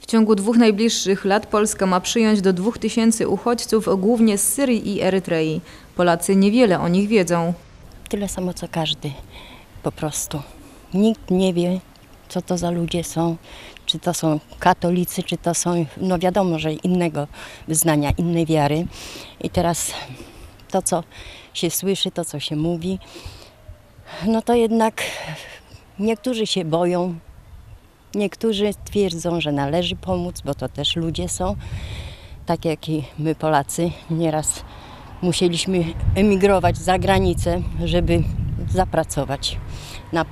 W ciągu 2 najbliższych lat Polska ma przyjąć do 2000 uchodźców, głównie z Syrii i Erytrei. Polacy niewiele o nich wiedzą. Tyle samo co każdy, po prostu. Nikt nie wie, co to za ludzie są, czy to są katolicy, czy to są, no wiadomo, że innego wyznania, innej wiary. I teraz to, co się słyszy, to, co się mówi, no to jednak niektórzy się boją, niektórzy twierdzą, że należy pomóc, bo to też ludzie są, tak jak i my Polacy. Nieraz musieliśmy emigrować za granicę, żeby zapracować na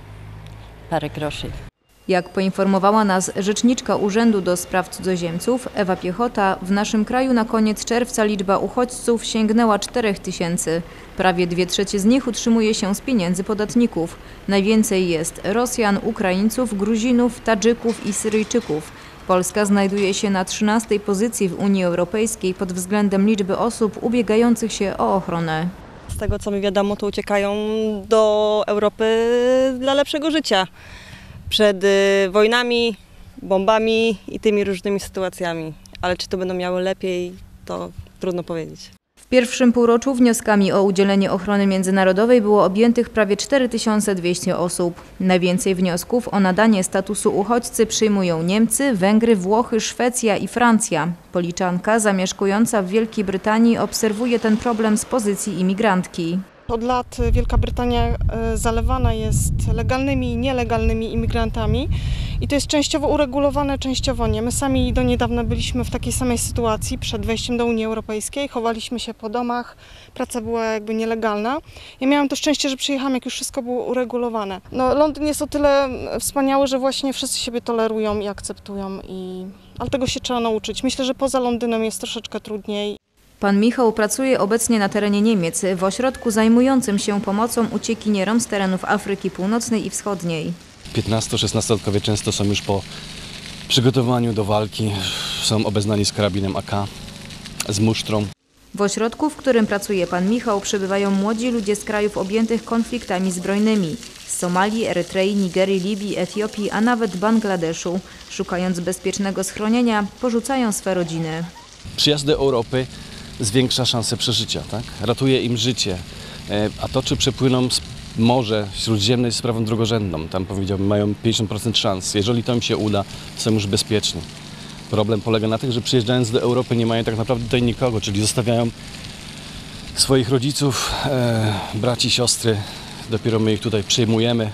parę groszy. Jak poinformowała nas rzeczniczka Urzędu do Spraw Cudzoziemców Ewa Piechota, w naszym kraju na koniec czerwca liczba uchodźców sięgnęła 4000. Prawie 2/3 z nich utrzymuje się z pieniędzy podatników. Najwięcej jest Rosjan, Ukraińców, Gruzinów, Tadżyków i Syryjczyków. Polska znajduje się na 13. pozycji w Unii Europejskiej pod względem liczby osób ubiegających się o ochronę. Z tego, co mi wiadomo, to uciekają do Europy dla lepszego życia. Przed wojnami, bombami i tymi różnymi sytuacjami. Ale czy to będą miały lepiej, to trudno powiedzieć. W pierwszym półroczu wnioskami o udzielenie ochrony międzynarodowej było objętych prawie 4200 osób. Najwięcej wniosków o nadanie statusu uchodźcy przyjmują Niemcy, Węgry, Włochy, Szwecja i Francja. Policzanka zamieszkująca w Wielkiej Brytanii obserwuje ten problem z pozycji imigrantki. Od lat Wielka Brytania zalewana jest legalnymi i nielegalnymi imigrantami i to jest częściowo uregulowane, częściowo nie. My sami do niedawna byliśmy w takiej samej sytuacji przed wejściem do Unii Europejskiej, chowaliśmy się po domach, praca była jakby nielegalna. Ja miałam to szczęście, że przyjechałam, jak już wszystko było uregulowane. No, Londyn jest o tyle wspaniały, że właśnie wszyscy siebie tolerują i akceptują, ale tego się trzeba nauczyć. Myślę, że poza Londynem jest troszeczkę trudniej. Pan Michał pracuje obecnie na terenie Niemiec, w ośrodku zajmującym się pomocą uciekinierom z terenów Afryki Północnej i Wschodniej. 15-16-latkowie często są już po przygotowaniu do walki, są obeznani z karabinem AK, z musztrą. W ośrodku, w którym pracuje pan Michał, przebywają młodzi ludzie z krajów objętych konfliktami zbrojnymi. Z Somalii, Erytrei, Nigerii, Libii, Etiopii, a nawet Bangladeszu. Szukając bezpiecznego schronienia, porzucają swe rodziny. Przyjazd do Europy zwiększa szanse przeżycia, tak? Ratuje im życie, a to, czy przepłyną Morze Śródziemne jest sprawą drugorzędną. Tam, powiedziałbym, mają 50% szans. Jeżeli to im się uda, są już bezpieczni. Problem polega na tym, że przyjeżdżając do Europy nie mają tak naprawdę tutaj nikogo, czyli zostawiają swoich rodziców, braci, siostry. Dopiero my ich tutaj przyjmujemy.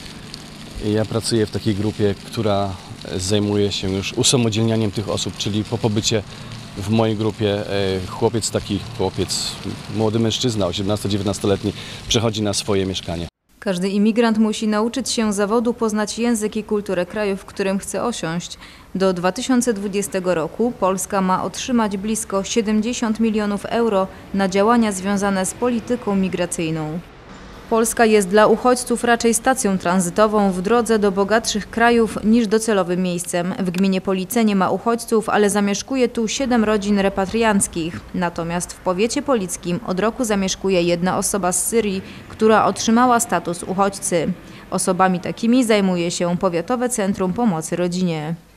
I ja pracuję w takiej grupie, która zajmuje się już usamodzielnianiem tych osób, czyli po pobycie w mojej grupie chłopiec, młody mężczyzna, 18-19-letni, przechodzi na swoje mieszkanie. Każdy imigrant musi nauczyć się zawodu, poznać język i kulturę kraju, w którym chce osiąść. Do 2020 roku Polska ma otrzymać blisko 70 milionów euro na działania związane z polityką migracyjną. Polska jest dla uchodźców raczej stacją tranzytową w drodze do bogatszych krajów niż docelowym miejscem. W gminie Police nie ma uchodźców, ale zamieszkuje tu 7 rodzin repatrianckich. Natomiast w powiecie polickim od roku zamieszkuje jedna osoba z Syrii, która otrzymała status uchodźcy. Osobami takimi zajmuje się Powiatowe Centrum Pomocy Rodzinie.